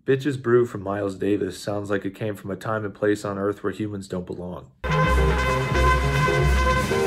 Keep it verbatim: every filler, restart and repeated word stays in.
Bitches Brew from Miles Davis sounds like it came from a time and place on Earth where humans don't belong.